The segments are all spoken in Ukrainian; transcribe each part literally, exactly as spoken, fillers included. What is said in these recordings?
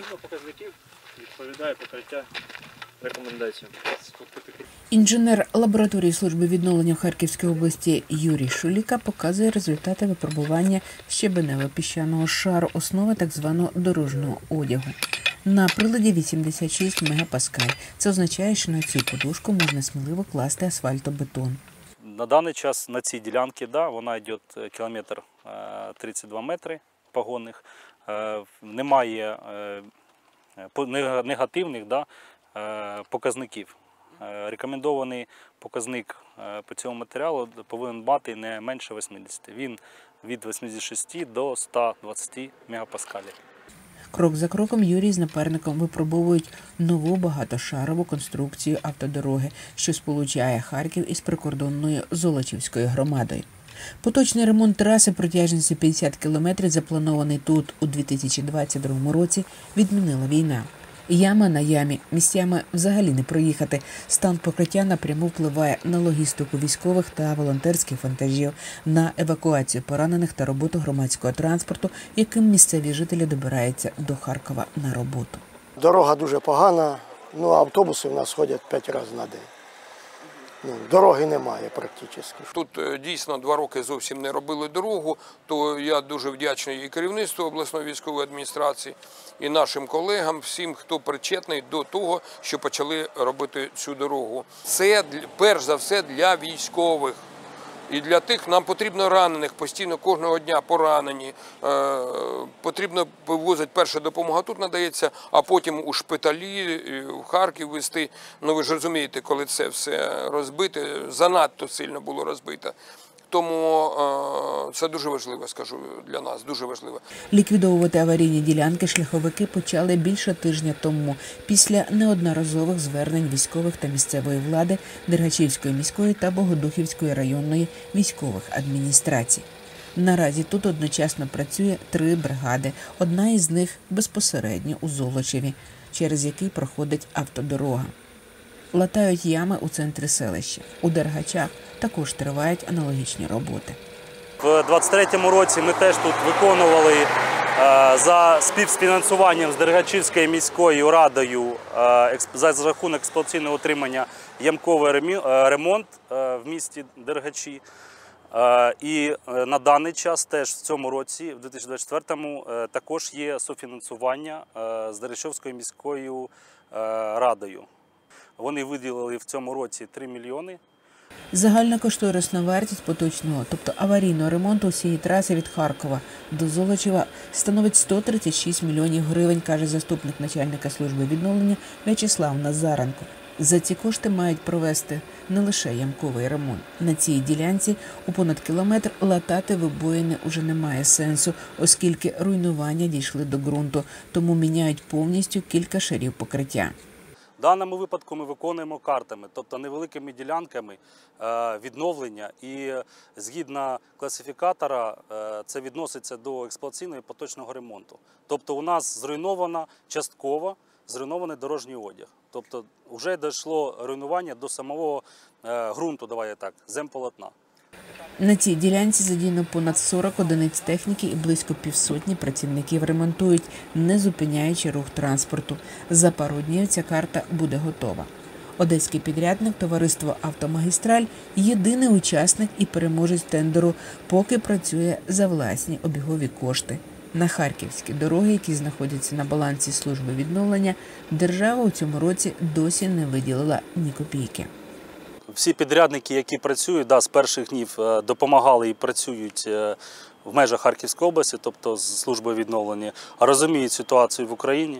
Згідно показників відповідає покриття рекомендаціям. Інженер лабораторії служби відновлення в Харківській області Юрій Шуліка показує результати випробування щебенево-піщаного шару, основи так званого дорожнього одягу. На приладі вісімдесят шість мегапаскаль. Це означає, що на цю подушку можна сміливо класти асфальтобетон. На даний час на цій ділянці, да, вона йде кілометр тридцять два метри погонних. Немає негативних, да, показників. Рекомендований показник по цьому матеріалу повинен бути не менше вісімдесят. Він від вісімдесят шість до ста двадцяти мегапаскалів. Крок за кроком Юрій з напарником випробовують нову багатошарову конструкцію автодороги, що сполучає Харків із прикордонною Золочівською громадою. Поточний ремонт траси протяжністю п'ятдесят кілометрів, запланований тут у дві тисячі двадцять другому році, відмінила війна. Яма на ямі, місцями взагалі не проїхати. Стан покриття напряму впливає на логістику військових та волонтерських вантажів, на евакуацію поранених та роботу громадського транспорту, яким місцеві жителі добираються до Харкова на роботу. Дорога дуже погана, ну автобуси в нас ходять п'ять разів на день. Ну, дороги немає практично. Тут дійсно два роки зовсім не робили дорогу, то я дуже вдячний і керівництву обласної військової адміністрації, і нашим колегам, всім, хто причетний до того, що почали робити цю дорогу. Це перш за все для військових. І для тих нам потрібно ранених, постійно кожного дня поранені, е, потрібно вивозити перша допомога, тут надається, а потім у шпиталі, в Харків везти. Ну ви ж розумієте, коли це все розбите, занадто сильно було розбито. Тому е, це дуже важливо, скажу, для нас, дуже важливо. Ліквідовувати аварійні ділянки шляховики почали більше тижня тому, після неодноразових звернень військових та місцевої влади, Дергачівської міської та Богодухівської районної військових адміністрацій. Наразі тут одночасно працює три бригади, одна із них безпосередньо у Золочеві, через який проходить автодорога. Латають ями у центрі селища. У Дергачах також тривають аналогічні роботи. В двадцять третьому році ми теж тут виконували за співфінансуванням з Дергачівською міською радою за рахунок експлуатаційного утримання ямковий ремонт в місті Дергачі. І на даний час теж в цьому році, в дві тисячі двадцять четвертому, також є софінансування з Дергачівською міською радою. Вони виділили в цьому році три мільйони. Загальна кошторисна вартість поточного, тобто аварійного ремонту усієї траси від Харкова до Золочева становить сто тридцять шість мільйонів гривень, каже заступник начальника служби відновлення В'ячеслав Назаренко. За ці кошти мають провести не лише ямковий ремонт. На цій ділянці у понад кілометр латати вибоїни уже немає сенсу, оскільки руйнування дійшли до ґрунту, тому міняють повністю кілька шарів покриття. В даному випадку ми виконуємо картами, тобто невеликими ділянками відновлення, і згідно класифікатора це відноситься до експлуатаційного і поточного ремонту. Тобто у нас зруйновано частково зруйнований дорожній одяг. Тобто вже дійшло руйнування до самого ґрунту, давай так, земполотна. На цій ділянці задіяно понад сорок одиниць техніки і близько півсотні працівників ремонтують, не зупиняючи рух транспорту. За пару днів ця карта буде готова. Одеський підрядник товариство «Автомагістраль» – єдиний учасник і переможець тендеру, поки працює за власні обігові кошти. На харківські дороги, які знаходяться на балансі служби відновлення, держава у цьому році досі не виділила ні копійки. Всі підрядники, які працюють, да, з перших днів допомагали і працюють в межах Харківської області, тобто з службою відновлення, розуміють ситуацію в Україні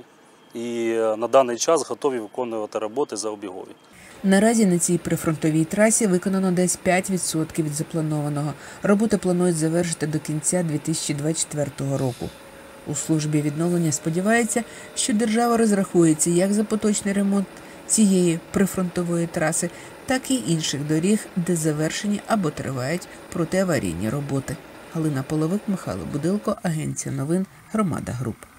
і на даний час готові виконувати роботи за обігові. Наразі на цій прифронтовій трасі виконано десь п'ять відсотків від запланованого. Роботи планують завершити до кінця дві тисячі двадцять четвертого року. У службі відновлення сподіваються, що держава розрахується як за поточний ремонт цієї прифронтової траси, так і інших доріг, де завершені або тривають протиаварійні роботи. Галина Половик, Михайло Будилко, Агенція новин, Громада Груп.